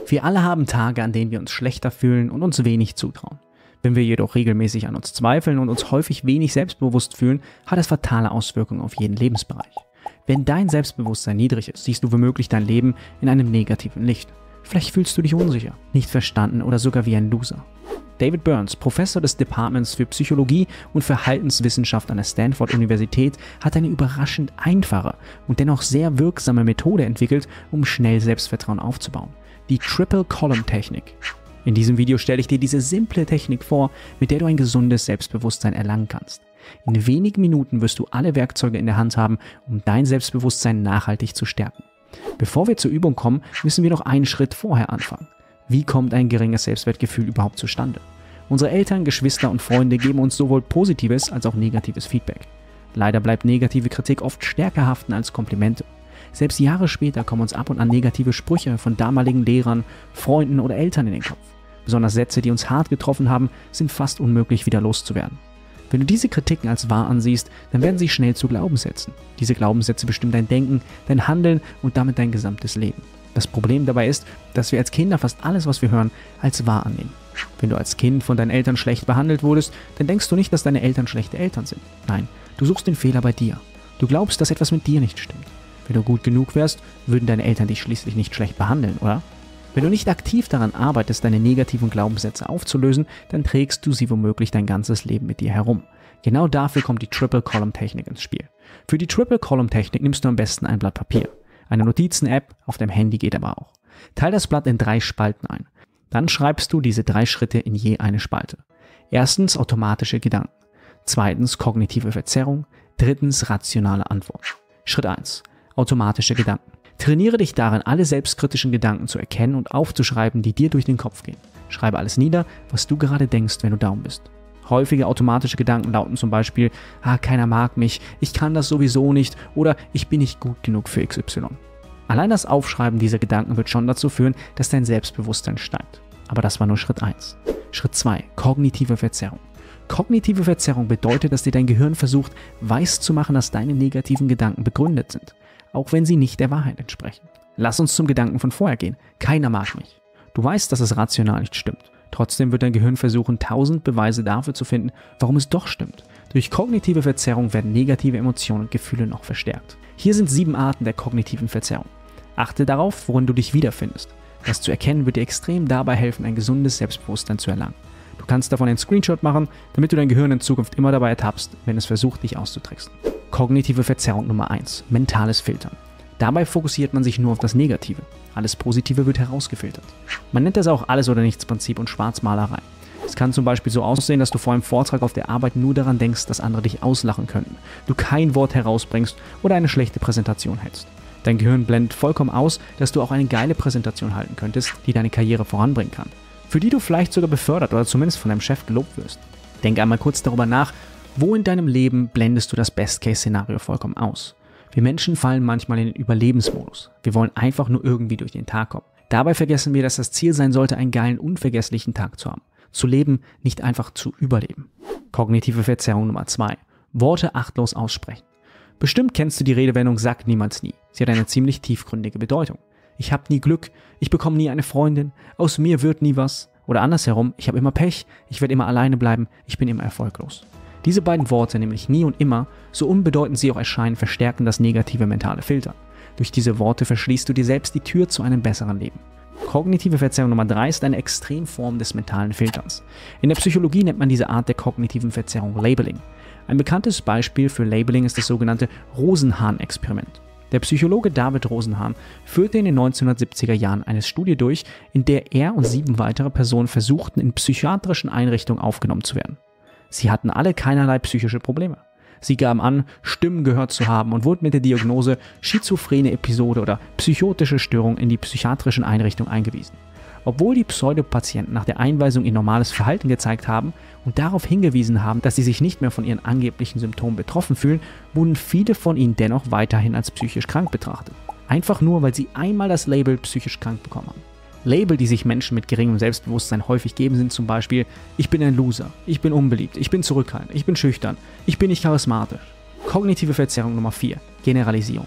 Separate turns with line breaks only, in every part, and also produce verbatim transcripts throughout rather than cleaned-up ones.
Wir alle haben Tage, an denen wir uns schlechter fühlen und uns wenig zutrauen. Wenn wir jedoch regelmäßig an uns zweifeln und uns häufig wenig selbstbewusst fühlen, hat es fatale Auswirkungen auf jeden Lebensbereich. Wenn dein Selbstbewusstsein niedrig ist, siehst du womöglich dein Leben in einem negativen Licht. Vielleicht fühlst du dich unsicher, nicht verstanden oder sogar wie ein Loser. David Burns, Professor des Departments für Psychologie und Verhaltenswissenschaft an der Stanford-Universität, hat eine überraschend einfache und dennoch sehr wirksame Methode entwickelt, um schnell Selbstvertrauen aufzubauen. Die Triple Column Technik. In diesem Video stelle ich dir diese simple Technik vor, mit der du ein gesundes Selbstbewusstsein erlangen kannst. In wenigen Minuten wirst du alle Werkzeuge in der Hand haben, um dein Selbstbewusstsein nachhaltig zu stärken. Bevor wir zur Übung kommen, müssen wir noch einen Schritt vorher anfangen. Wie kommt ein geringes Selbstwertgefühl überhaupt zustande? Unsere Eltern, Geschwister und Freunde geben uns sowohl positives als auch negatives Feedback. Leider bleibt negative Kritik oft stärker haften als Komplimente. Selbst Jahre später kommen uns ab und an negative Sprüche von damaligen Lehrern, Freunden oder Eltern in den Kopf. Besonders Sätze, die uns hart getroffen haben, sind fast unmöglich wieder loszuwerden. Wenn du diese Kritiken als wahr ansiehst, dann werden sie schnell zu Glaubenssätzen. Diese Glaubenssätze bestimmen dein Denken, dein Handeln und damit dein gesamtes Leben. Das Problem dabei ist, dass wir als Kinder fast alles, was wir hören, als wahr annehmen. Wenn du als Kind von deinen Eltern schlecht behandelt wurdest, dann denkst du nicht, dass deine Eltern schlechte Eltern sind. Nein, du suchst den Fehler bei dir. Du glaubst, dass etwas mit dir nicht stimmt. Wenn du gut genug wärst, würden deine Eltern dich schließlich nicht schlecht behandeln, oder? Wenn du nicht aktiv daran arbeitest, deine negativen Glaubenssätze aufzulösen, dann trägst du sie womöglich dein ganzes Leben mit dir herum. Genau dafür kommt die Triple Column Technik ins Spiel. Für die Triple Column Technik nimmst du am besten ein Blatt Papier. Eine Notizen-App auf deinem Handy geht aber auch. Teil das Blatt in drei Spalten ein. Dann schreibst du diese drei Schritte in je eine Spalte. Erstens automatische Gedanken. Zweitens kognitive Verzerrung. Drittens rationale Antwort. Schritt eins. Automatische Gedanken. Trainiere dich darin, alle selbstkritischen Gedanken zu erkennen und aufzuschreiben, die dir durch den Kopf gehen. Schreibe alles nieder, was du gerade denkst, wenn du down bist. Häufige automatische Gedanken lauten zum Beispiel, ah, keiner mag mich, ich kann das sowieso nicht oder ich bin nicht gut genug für X Y. Allein das Aufschreiben dieser Gedanken wird schon dazu führen, dass dein Selbstbewusstsein steigt. Aber das war nur Schritt eins. Schritt zwei. Kognitive Verzerrung. Kognitive Verzerrung bedeutet, dass dir dein Gehirn versucht, weiszumachen, dass deine negativen Gedanken begründet sind, auch wenn sie nicht der Wahrheit entsprechen. Lass uns zum Gedanken von vorher gehen. Keiner mag mich. Du weißt, dass es rational nicht stimmt. Trotzdem wird dein Gehirn versuchen, tausend Beweise dafür zu finden, warum es doch stimmt. Durch kognitive Verzerrung werden negative Emotionen und Gefühle noch verstärkt. Hier sind sieben Arten der kognitiven Verzerrung. Achte darauf, worin du dich wiederfindest. Das zu erkennen wird dir extrem dabei helfen, ein gesundes Selbstbewusstsein zu erlangen. Du kannst davon einen Screenshot machen, damit du dein Gehirn in Zukunft immer dabei ertappst, wenn es versucht, dich auszutricksen. Kognitive Verzerrung Nummer eins. Mentales Filtern. Dabei fokussiert man sich nur auf das Negative. Alles Positive wird herausgefiltert. Man nennt das auch Alles-oder-nichts-Prinzip und Schwarzmalerei. Es kann zum Beispiel so aussehen, dass du vor einem Vortrag auf der Arbeit nur daran denkst, dass andere dich auslachen könnten, du kein Wort herausbringst oder eine schlechte Präsentation hältst. Dein Gehirn blendet vollkommen aus, dass du auch eine geile Präsentation halten könntest, die deine Karriere voranbringen kann, für die du vielleicht sogar befördert oder zumindest von deinem Chef gelobt wirst. Denk einmal kurz darüber nach, wo in deinem Leben blendest du das Best-Case-Szenario vollkommen aus? Wir Menschen fallen manchmal in den Überlebensmodus. Wir wollen einfach nur irgendwie durch den Tag kommen. Dabei vergessen wir, dass das Ziel sein sollte, einen geilen, unvergesslichen Tag zu haben. Zu leben, nicht einfach zu überleben. Kognitive Verzerrung Nummer zwei. Worte achtlos aussprechen. Bestimmt kennst du die Redewendung "Sag niemals nie". Sie hat eine ziemlich tiefgründige Bedeutung. Ich habe nie Glück, ich bekomme nie eine Freundin, aus mir wird nie was. Oder andersherum, ich habe immer Pech, ich werde immer alleine bleiben, ich bin immer erfolglos. Diese beiden Worte, nämlich nie und immer, so unbedeutend sie auch erscheinen, verstärken das negative mentale Filtern. Durch diese Worte verschließt du dir selbst die Tür zu einem besseren Leben. Kognitive Verzerrung Nummer drei ist eine Extremform des mentalen Filterns. In der Psychologie nennt man diese Art der kognitiven Verzerrung Labeling. Ein bekanntes Beispiel für Labeling ist das sogenannte Rosenhahn-Experiment. Der Psychologe David Rosenhahn führte in den neunzehnhundertsiebziger Jahren eine Studie durch, in der er und sieben weitere Personen versuchten, in psychiatrischen Einrichtungen aufgenommen zu werden. Sie hatten alle keinerlei psychische Probleme. Sie gaben an, Stimmen gehört zu haben und wurden mit der Diagnose schizophrene Episode oder psychotische Störung in die psychiatrischen Einrichtungen eingewiesen. Obwohl die Pseudopatienten nach der Einweisung ihr normales Verhalten gezeigt haben und darauf hingewiesen haben, dass sie sich nicht mehr von ihren angeblichen Symptomen betroffen fühlen, wurden viele von ihnen dennoch weiterhin als psychisch krank betrachtet. Einfach nur, weil sie einmal das Label psychisch krank bekommen haben. Label, die sich Menschen mit geringem Selbstbewusstsein häufig geben, sind zum Beispiel: Ich bin ein Loser, ich bin unbeliebt, ich bin zurückhaltend, ich bin schüchtern, ich bin nicht charismatisch. Kognitive Verzerrung Nummer vier. Generalisierung.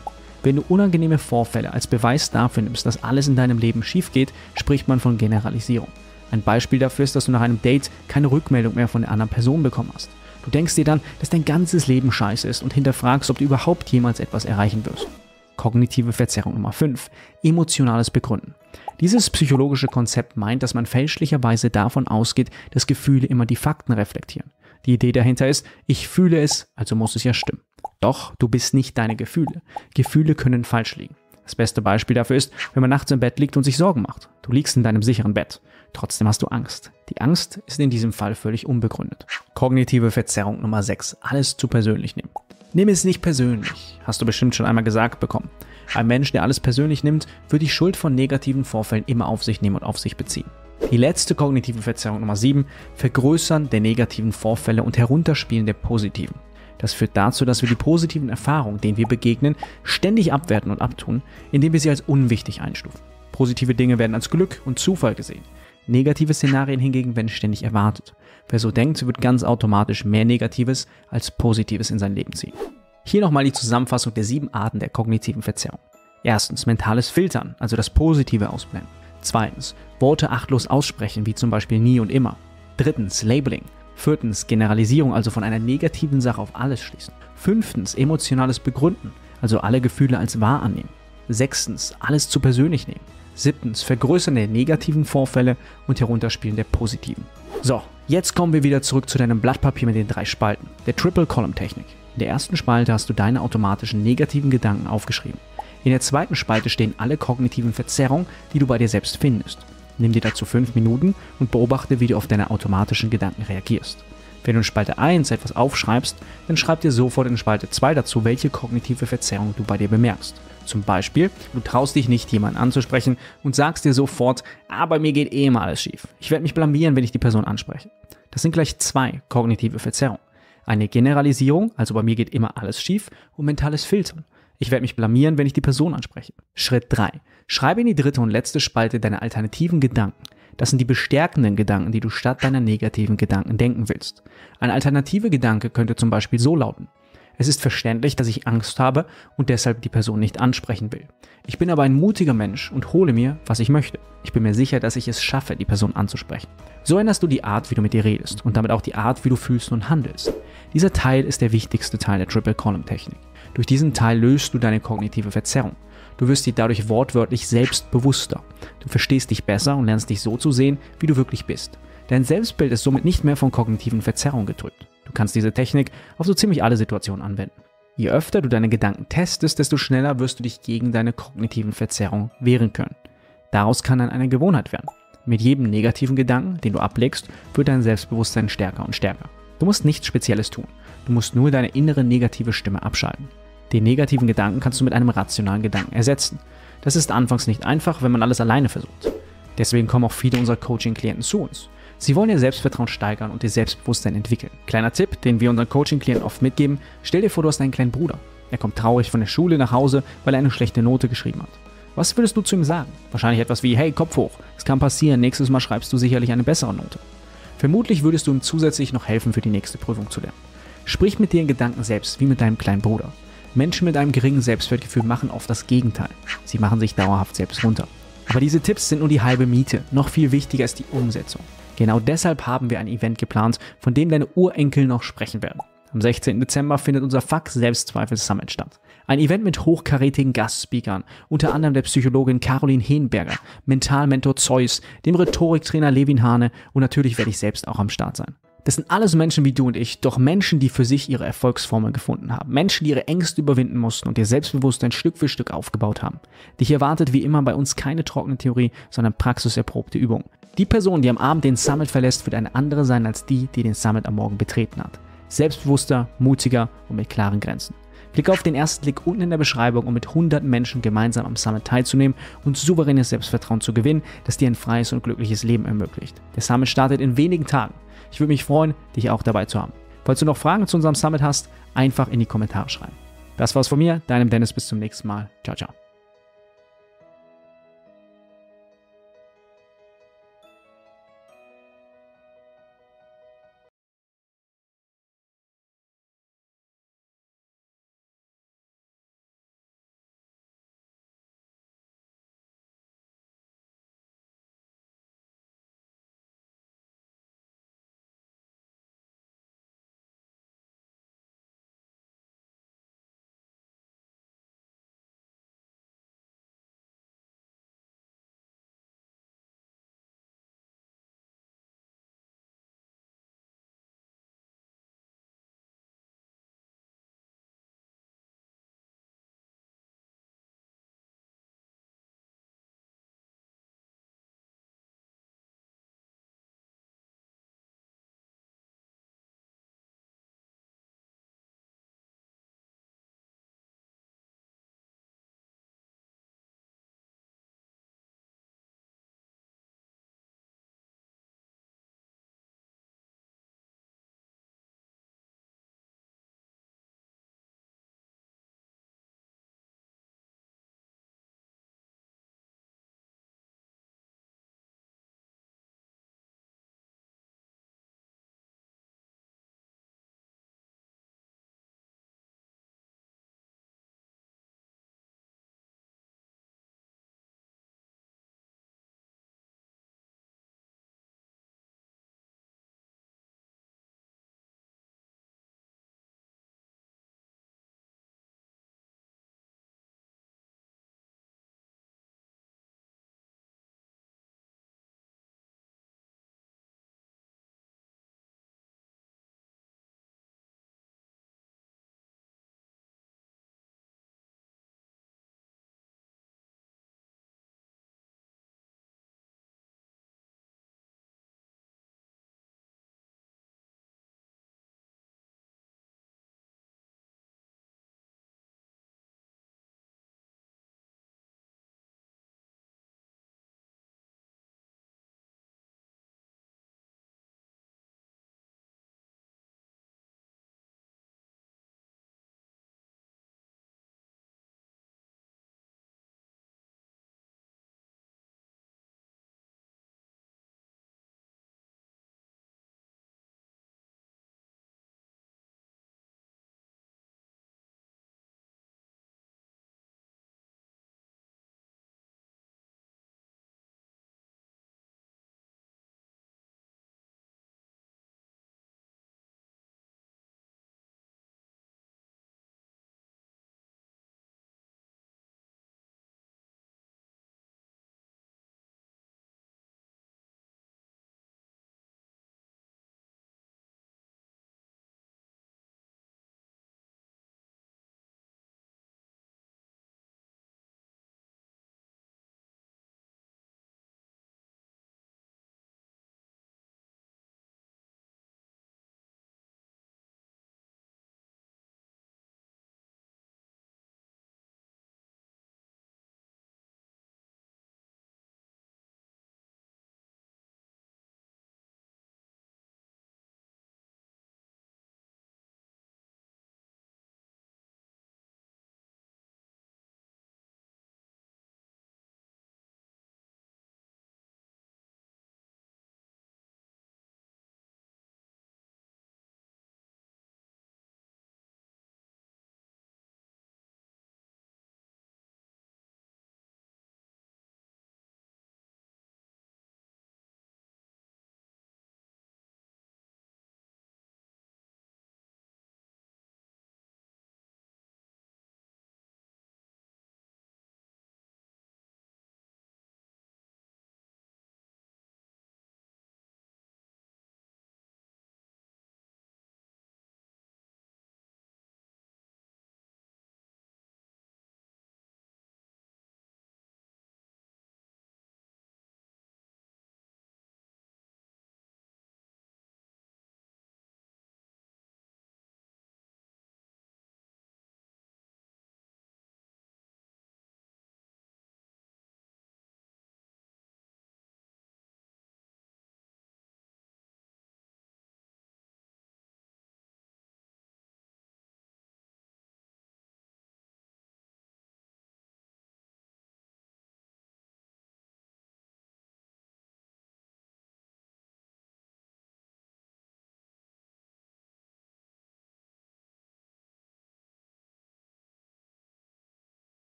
Wenn du unangenehme Vorfälle als Beweis dafür nimmst, dass alles in deinem Leben schief geht, spricht man von Generalisierung. Ein Beispiel dafür ist, dass du nach einem Date keine Rückmeldung mehr von der anderen Person bekommen hast. Du denkst dir dann, dass dein ganzes Leben scheiße ist und hinterfragst, ob du überhaupt jemals etwas erreichen wirst. Kognitive Verzerrung Nummer fünf. Emotionales Begründen. Dieses psychologische Konzept meint, dass man fälschlicherweise davon ausgeht, dass Gefühle immer die Fakten reflektieren. Die Idee dahinter ist, ich fühle es, also muss es ja stimmen. Doch, du bist nicht deine Gefühle. Gefühle können falsch liegen. Das beste Beispiel dafür ist, wenn man nachts im Bett liegt und sich Sorgen macht. Du liegst in deinem sicheren Bett. Trotzdem hast du Angst. Die Angst ist in diesem Fall völlig unbegründet. Kognitive Verzerrung Nummer sechs. Alles zu persönlich nehmen. Nimm es nicht persönlich, hast du bestimmt schon einmal gesagt bekommen. Ein Mensch, der alles persönlich nimmt, wird die Schuld von negativen Vorfällen immer auf sich nehmen und auf sich beziehen. Die letzte kognitive Verzerrung Nummer sieben. Vergrößern der negativen Vorfälle und Herunterspielen der positiven. Das führt dazu, dass wir die positiven Erfahrungen, denen wir begegnen, ständig abwerten und abtun, indem wir sie als unwichtig einstufen. Positive Dinge werden als Glück und Zufall gesehen. Negative Szenarien hingegen werden ständig erwartet. Wer so denkt, wird ganz automatisch mehr Negatives als Positives in sein Leben ziehen. Hier nochmal die Zusammenfassung der sieben Arten der kognitiven Verzerrung. Erstens, mentales Filtern, also das Positive ausblenden. Zweitens, Worte achtlos aussprechen, wie zum Beispiel nie und immer. Drittens, Labeling. Viertens, Generalisierung, also von einer negativen Sache auf alles schließen. Fünftens, emotionales Begründen, also alle Gefühle als wahr annehmen. Sechstens, alles zu persönlich nehmen. Siebtens, Vergrößern der negativen Vorfälle und Herunterspielen der positiven. So, jetzt kommen wir wieder zurück zu deinem Blatt Papier mit den drei Spalten, der Triple Column Technik. In der ersten Spalte hast du deine automatischen negativen Gedanken aufgeschrieben. In der zweiten Spalte stehen alle kognitiven Verzerrungen, die du bei dir selbst findest. Nimm dir dazu fünf Minuten und beobachte, wie du auf deine automatischen Gedanken reagierst. Wenn du in Spalte eins etwas aufschreibst, dann schreib dir sofort in Spalte zwei dazu, welche kognitive Verzerrung du bei dir bemerkst. Zum Beispiel, du traust dich nicht, jemanden anzusprechen und sagst dir sofort, ah, bei mir geht eh immer alles schief. Ich werde mich blamieren, wenn ich die Person anspreche. Das sind gleich zwei kognitive Verzerrungen. Eine Generalisierung, also bei mir geht immer alles schief, und mentales Filtern. Ich werde mich blamieren, wenn ich die Person anspreche. Schritt drei. Schreibe in die dritte und letzte Spalte deine alternativen Gedanken. Das sind die bestärkenden Gedanken, die du statt deiner negativen Gedanken denken willst. Ein alternativer Gedanke könnte zum Beispiel so lauten: Es ist verständlich, dass ich Angst habe und deshalb die Person nicht ansprechen will. Ich bin aber ein mutiger Mensch und hole mir, was ich möchte. Ich bin mir sicher, dass ich es schaffe, die Person anzusprechen. So änderst du die Art, wie du mit dir redest und damit auch die Art, wie du fühlst und handelst. Dieser Teil ist der wichtigste Teil der Triple Column Technik. Durch diesen Teil löst du deine kognitive Verzerrung. Du wirst dir dadurch wortwörtlich selbstbewusster. Du verstehst dich besser und lernst dich so zu sehen, wie du wirklich bist. Dein Selbstbild ist somit nicht mehr von kognitiven Verzerrungen getrübt. Du kannst diese Technik auf so ziemlich alle Situationen anwenden. Je öfter du deine Gedanken testest, desto schneller wirst du dich gegen deine kognitiven Verzerrungen wehren können. Daraus kann dann eine Gewohnheit werden. Mit jedem negativen Gedanken, den du ablegst, wird dein Selbstbewusstsein stärker und stärker. Du musst nichts Spezielles tun. Du musst nur deine innere negative Stimme abschalten. Den negativen Gedanken kannst du mit einem rationalen Gedanken ersetzen. Das ist anfangs nicht einfach, wenn man alles alleine versucht. Deswegen kommen auch viele unserer Coaching-Klienten zu uns. Sie wollen ihr Selbstvertrauen steigern und ihr Selbstbewusstsein entwickeln. Kleiner Tipp, den wir unseren Coaching-Klienten oft mitgeben: Stell dir vor, du hast einen kleinen Bruder. Er kommt traurig von der Schule nach Hause, weil er eine schlechte Note geschrieben hat. Was würdest du zu ihm sagen? Wahrscheinlich etwas wie: Hey, Kopf hoch, es kann passieren, nächstes Mal schreibst du sicherlich eine bessere Note. Vermutlich würdest du ihm zusätzlich noch helfen, für die nächste Prüfung zu lernen. Sprich mit dir in Gedanken selbst, wie mit deinem kleinen Bruder. Menschen mit einem geringen Selbstwertgefühl machen oft das Gegenteil. Sie machen sich dauerhaft selbst runter. Aber diese Tipps sind nur die halbe Miete. Noch viel wichtiger ist die Umsetzung. Genau deshalb haben wir ein Event geplant, von dem deine Urenkel noch sprechen werden. Am sechzehnten Dezember findet unser Fuck Selbstzweifel Summit statt. Ein Event mit hochkarätigen Gastspeakern, unter anderem der Psychologin Caroline Henberger, Mentalmentor Zeus, dem Rhetoriktrainer Levin Hane und natürlich werde ich selbst auch am Start sein. Das sind alles Menschen wie du und ich, doch Menschen, die für sich ihre Erfolgsformel gefunden haben. Menschen, die ihre Ängste überwinden mussten und ihr Selbstbewusstsein Stück für Stück aufgebaut haben. Dich erwartet wie immer bei uns keine trockene Theorie, sondern praxiserprobte Übungen. Die Person, die am Abend den Summit verlässt, wird eine andere sein als die, die den Summit am Morgen betreten hat. Selbstbewusster, mutiger und mit klaren Grenzen. Klicke auf den ersten Link unten in der Beschreibung, um mit hunderten Menschen gemeinsam am Summit teilzunehmen und souveränes Selbstvertrauen zu gewinnen, das dir ein freies und glückliches Leben ermöglicht. Der Summit startet in wenigen Tagen. Ich würde mich freuen, dich auch dabei zu haben. Falls du noch Fragen zu unserem Summit hast, einfach in die Kommentare schreiben. Das war's von mir, deinem Dennis, bis zum nächsten Mal. Ciao, ciao.